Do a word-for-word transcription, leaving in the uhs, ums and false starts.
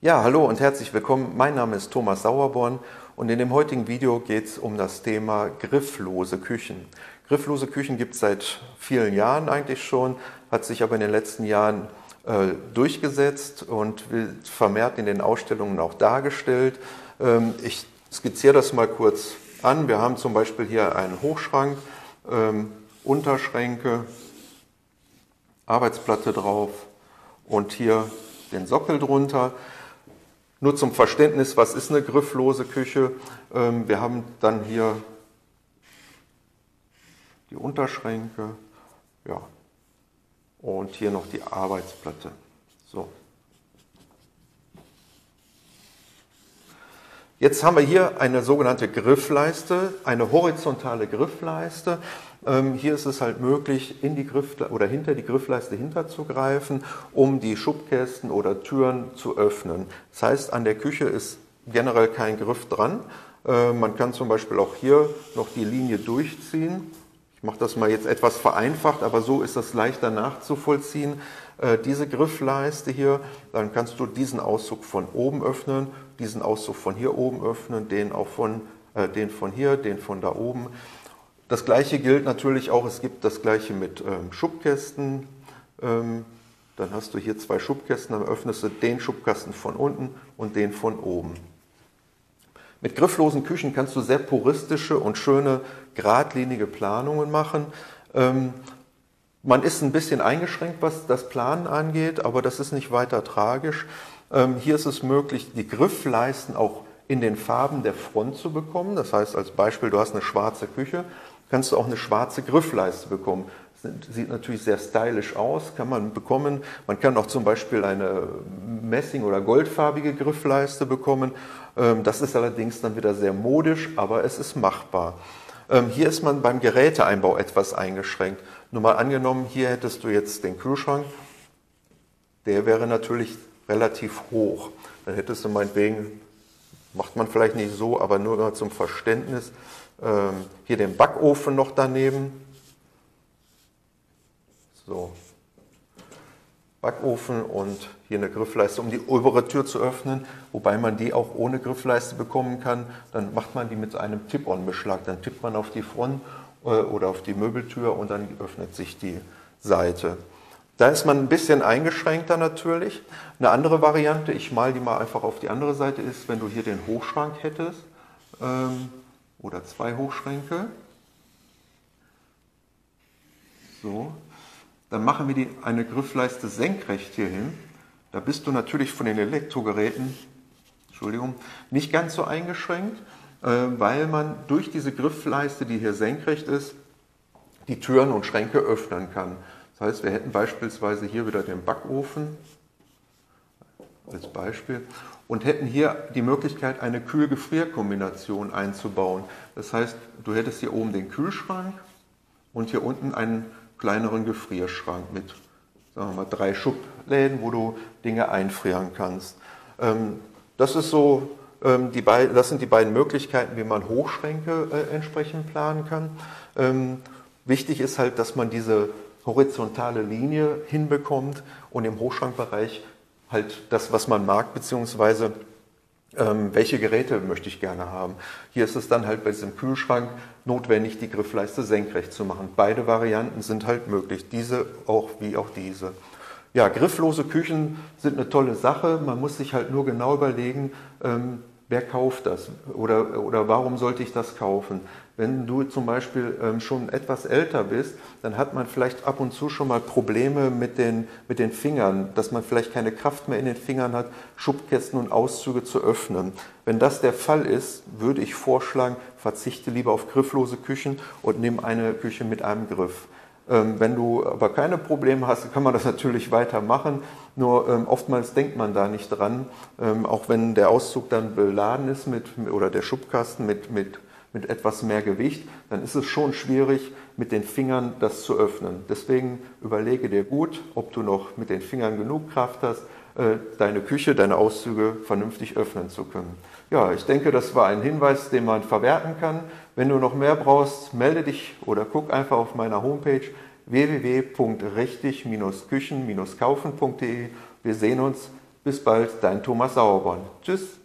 Ja, hallo und herzlich willkommen. Mein Name ist Thomas Sauerborn und in dem heutigen Video geht es um das Thema grifflose Küchen. Grifflose Küchen gibt es seit vielen Jahren eigentlich schon, hat sich aber in den letzten Jahren äh, durchgesetzt und wird vermehrt in den Ausstellungen auch dargestellt. Ähm, ich skizziere das mal kurz an. Wir haben zum Beispiel hier einen Hochschrank, ähm, Unterschränke, Arbeitsplatte drauf und hier den Sockel drunter. Nur zum Verständnis, was ist eine grifflose Küche? Wir haben dann hier die Unterschränke, ja, und hier noch die Arbeitsplatte. So. Jetzt haben wir hier eine sogenannte Griffleiste, eine horizontale Griffleiste. Ähm, hier ist es halt möglich, in die Griff oder hinter die Griffleiste hinterzugreifen, um die Schubkästen oder Türen zu öffnen. Das heißt, an der Küche ist generell kein Griff dran. Äh, man kann zum Beispiel auch hier noch die Linie durchziehen. Ich mache das mal jetzt etwas vereinfacht, aber so ist das leichter nachzuvollziehen. Äh, diese Griffleiste hier, dann kannst du diesen Auszug von oben öffnen, diesen Auszug von hier oben öffnen, den auch von, äh, den von hier, den von da oben. Das gleiche gilt natürlich auch, es gibt das gleiche mit ähm, Schubkästen. Ähm, dann hast du hier zwei Schubkästen, dann öffnest du den Schubkasten von unten und den von oben. Mit grifflosen Küchen kannst du sehr puristische und schöne, geradlinige Planungen machen. Ähm, man ist ein bisschen eingeschränkt, was das Planen angeht, aber das ist nicht weiter tragisch. Ähm, hier ist es möglich, die Griffleisten auch in den Farben der Front zu bekommen. Das heißt als Beispiel, du hast eine schwarze Küche, kannst du auch eine schwarze Griffleiste bekommen. Das sieht natürlich sehr stylisch aus, kann man bekommen. Man kann auch zum Beispiel eine Messing- oder goldfarbige Griffleiste bekommen. Das ist allerdings dann wieder sehr modisch, aber es ist machbar. Hier ist man beim Geräteeinbau etwas eingeschränkt. Nur mal angenommen, hier hättest du jetzt den Kühlschrank, der wäre natürlich relativ hoch. Dann hättest du meinetwegen, macht man vielleicht nicht so, aber nur mal zum Verständnis, hier den Backofen noch daneben. So. Backofen und hier eine Griffleiste, um die obere Tür zu öffnen, wobei man die auch ohne Griffleiste bekommen kann. Dann macht man die mit einem Tip-on-Beschlag. Dann tippt man auf die Front oder auf die Möbeltür und dann öffnet sich die Seite. Da ist man ein bisschen eingeschränkter natürlich. Eine andere Variante, ich male die mal einfach auf die andere Seite, ist, wenn du hier den Hochschrank hättest ähm, oder zwei Hochschränke. So. Dann machen wir die, eine Griffleiste senkrecht hier hin. Da bist du natürlich von den Elektrogeräten, Entschuldigung, nicht ganz so eingeschränkt, äh, weil man durch diese Griffleiste, die hier senkrecht ist, die Türen und Schränke öffnen kann. Das heißt, wir hätten beispielsweise hier wieder den Backofen als Beispiel und hätten hier die Möglichkeit, eine Kühl-Gefrier-Kombination einzubauen. Das heißt, du hättest hier oben den Kühlschrank und hier unten einen kleineren Gefrierschrank mit, sagen wir mal, drei Schubläden, wo du Dinge einfrieren kannst. Das ist so, die beiden, das sind die beiden Möglichkeiten, wie man Hochschränke entsprechend planen kann. Wichtig ist halt, dass man diese horizontale Linie hinbekommt und im Hochschrankbereich halt das, was man mag, beziehungsweise ähm, welche Geräte möchte ich gerne haben. Hier ist es dann halt bei diesem Kühlschrank notwendig, die Griffleiste senkrecht zu machen. Beide Varianten sind halt möglich, diese auch wie auch diese. Ja, grifflose Küchen sind eine tolle Sache, man muss sich halt nur genau überlegen, ähm, wer kauft das oder, oder warum sollte ich das kaufen? Wenn du zum Beispiel ähm, schon etwas älter bist, dann hat man vielleicht ab und zu schon mal Probleme mit den, mit den Fingern, dass man vielleicht keine Kraft mehr in den Fingern hat, Schubkästen und Auszüge zu öffnen. Wenn das der Fall ist, würde ich vorschlagen, verzichte lieber auf grifflose Küchen und nimm eine Küche mit einem Griff. Ähm, wenn du aber keine Probleme hast, kann man das natürlich weitermachen, nur ähm, oftmals denkt man da nicht dran, ähm, auch wenn der Auszug dann beladen ist mit, oder der Schubkasten mit, mit, mit etwas mehr Gewicht, dann ist es schon schwierig, mit den Fingern das zu öffnen. Deswegen überlege dir gut, ob du noch mit den Fingern genug Kraft hast, äh, deine Küche, deine Auszüge vernünftig öffnen zu können. Ja, ich denke, das war ein Hinweis, den man verwerten kann. Wenn du noch mehr brauchst, melde dich oder guck einfach auf meiner Homepage w w w punkt richtig Küchen kaufen punkt de. Wir sehen uns Bis bald, dein Thomas Sauerborn. Tschüss.